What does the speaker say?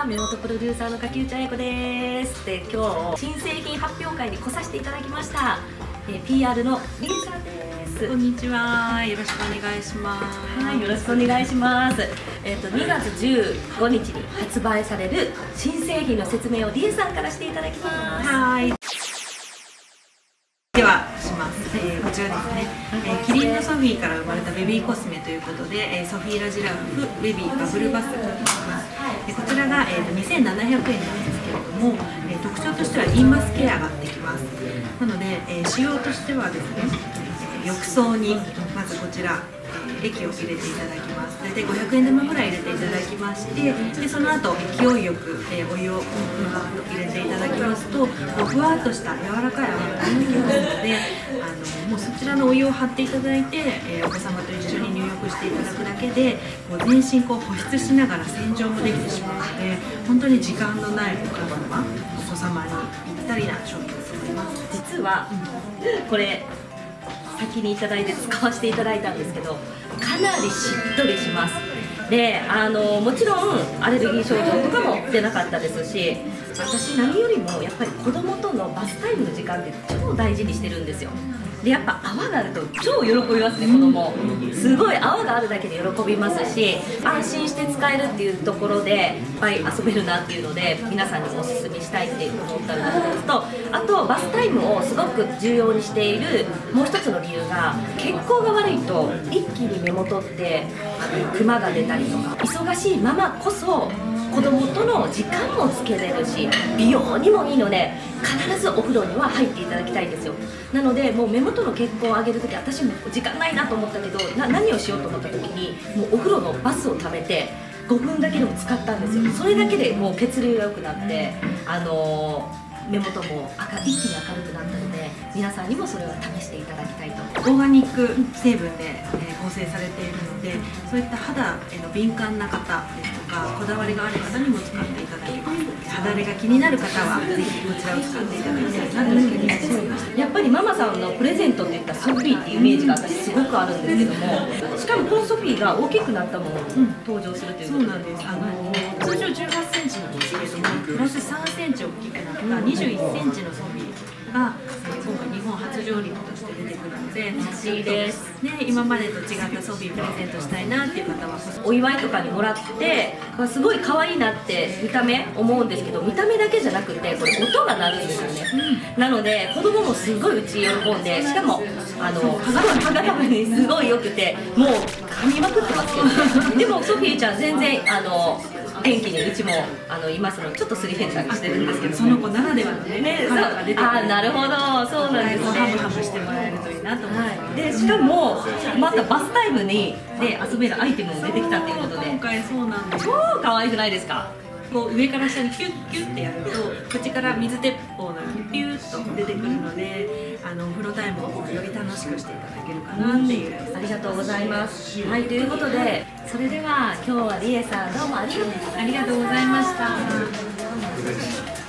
目元プロデューサーの柿内彩子です。で、今日新製品発表会に来させていただきました。PR のりえさんです。 こんにちは。よろしくお願いします。 はい、よろしくお願いします。2月15日に発売される新製品の説明をりえさんからしていただきます。 はい。ではします。こちらですね。キリンのソフィーから生まれたベビーコスメということで、ソフィーラジラフベビーバブルバスとなります。こちらが2700円なんですけれども、特徴としてはインマスケアができます。なので、仕様としてはですね、浴槽にまずこちら液を入れていただきます。大体500円玉ぐらい入れていただきまして、でその後勢いよくお湯を入れていただきますと、ふわっとした柔らかい泡が出てきますので、もうそちらのお湯を張っていただいて、お子様と一緒に入浴していただくだけで、全身保湿しながら洗浄もできてしまうので、本当に時間のないお母様、お子様にぴったりな商品だと思います。 実は、これ先にいただいて使わせていただいたんですけど、かなりしっとりします。で、もちろんアレルギー症状とかも出なかったですし、私何よりもやっぱり子供とのバスタイムの時間って超大事にしてるんですよ。で、やっぱ泡があると超喜びますね。子供すごい泡があるだけで喜びますし、安心して使えるっていうところでいっぱい遊べるなっていうので、皆さんにもおすすめしたいって思ったのが一つと、あとバスタイムをすごく重要にしているもう一つの理由が、血行が悪いと一気に目元ってクマが出たりとか、忙しいママこそ子供との時間もつけれるし、美容にもいいので、必ずお風呂には入っていただきたいんですよ。なので、もう目元の血行を上げるとき、私も時間ないなと思ったけど、何をしようと思ったときに、もうお風呂のバスをためて5分だけでも使ったんですよ。それだけでもう血流が良くなって、目元も一気に明るくなったので、皆さんにもそれを試していただきたいと。 オーガニック成分で構成されているので、そういった肌への敏感な方ですとか、こだわりがある方にも使っていただけます。肌荒れが気になる方はぜひこちらを使っていただきたいなというふうに思いました。 やっぱりママさんのプレゼントっていったらソフィーっていうイメージが私すごくあるんですけども、しかもこのソフィーが大きくなったもの登場するということで、 そうなんです。通常18センチなんですけれども、プラス3センチ大きくなった21センチのソフィーが今回日本初上陸として出てくるので、 いいです、 今までと違ったソフィープレゼントしたいなっていう方はお祝いとかにもらってすごい可愛いなって見た目思うんですけど、見た目だけじゃなくてこれ音が鳴るんですよね。なので子供もすごいうち喜んで、しかも歯がにすごい良くて、もう噛みまくってますけどね。でもソフィーちゃん全然元気にうちもいますので、ちょっとすり減ったりしてるんですけど、 その子ならではのね、 そう、なるほど、そうなんですね。 ハムハムしてもらえるといいなと思います。 で、しかもまたバスタイムで遊べるアイテムも出てきたっていうことで、 今回そうなんです。 超可愛くないですか？ こう上から下にキュッキュッてやると、口から水鉄砲のようにピューッと出てくるので、お風呂タイムをより楽しくしていただけるかなっていう。 ありがとうございます。はい、ということで、それでは今日はりえさんどうもありがとうございました。